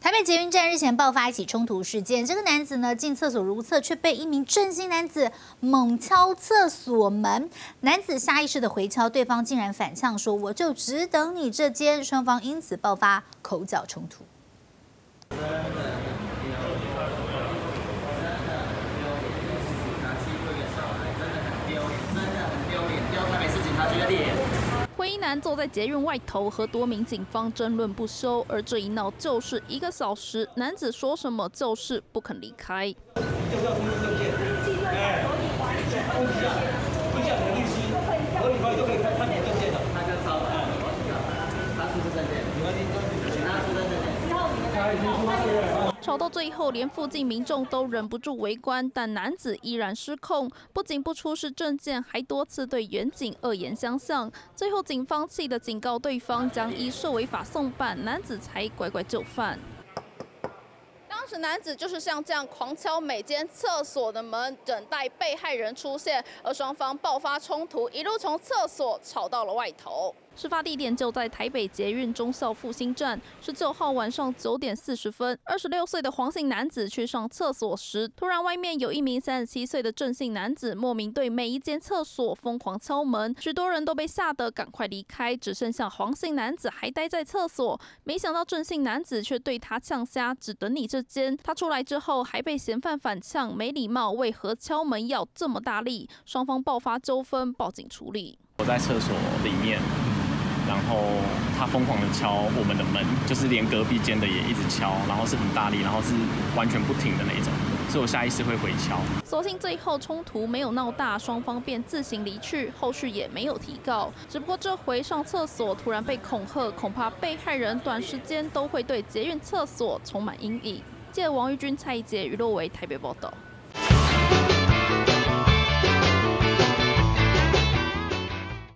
台北捷运站日前爆发一起冲突事件，这个男子呢进厕所如厕，却被一名郑姓男子猛敲厕所门。男子下意识的回敲，对方竟然反呛说：“我就只等你这间。”双方因此爆发口角冲突。 灰衣男坐在捷运外头，和多名警方争论不休，而这一闹就是1个小时。男子说什么就是不肯离开。 就是要出示证件，合理化就可以看你的证件了。他就抄，他出示证件，你们请他出示证件。他已经出示了。 吵到最后，连附近民众都忍不住围观，但男子依然失控，不仅不出示证件，还多次对远警恶言相向。最后，警方气得警告对方将依涉违法送办，男子才乖乖就范。 当时男子就是像这样狂敲每间厕所的门，等待被害人出现，而双方爆发冲突，一路从厕所吵到了外头。事发地点就在台北捷运忠孝复兴站。19号晚上9点40分，26岁的黄姓男子去上厕所时，突然外面有一名37岁的郑姓男子莫名对每一间厕所疯狂敲门，许多人都被吓得赶快离开，只剩下黄姓男子还待在厕所。没想到郑姓男子却对他呛瞎，只等你这间。他出来之后还被嫌犯反呛，没礼貌，为何敲门要这么大力？双方爆发纠纷，报警处理。 我在厕所里面。 然后他疯狂的敲我们的门，就是连隔壁间的也一直敲，然后是很大力，然后是完全不停的那种，所以我下意识会回敲。 所幸最后冲突没有闹大，双方便自行离去，后续也没有提告。只不过这回上厕所突然被恐吓，恐怕被害人短时间都会对捷运厕所充满阴影。记者王玉君、蔡一杰、余若维台北报道。